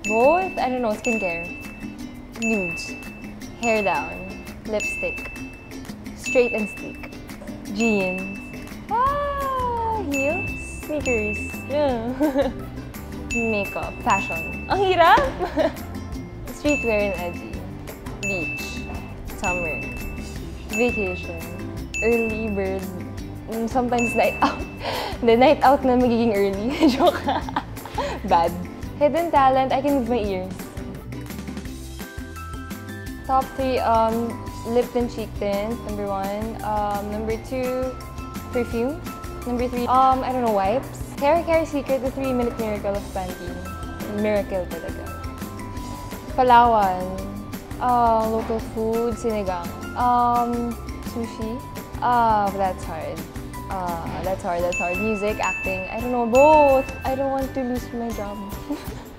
Both? I don't know, skincare. Nudes. Hair down. Lipstick. Straight and sleek. Jeans. Heels. Sneakers. Yeah. Makeup. Fashion. Ang hirap! Streetwear and edgy. Beach. Summer. Vacation. Early bird. Sometimes night out. The night out na magiging early. Joke. Bad. Hidden talent, I can move my ears. Top 3, lip tint, cheek tint, number 1. Number 2, perfume. Number 3, I don't know, wipes. Hair care secret, the 3-minute miracle of Pantene. Miracle talaga. Palawan. Local food, sinigang. Sushi. That's hard. That's hard. Music, acting, I don't know, both. I don't want to lose my job.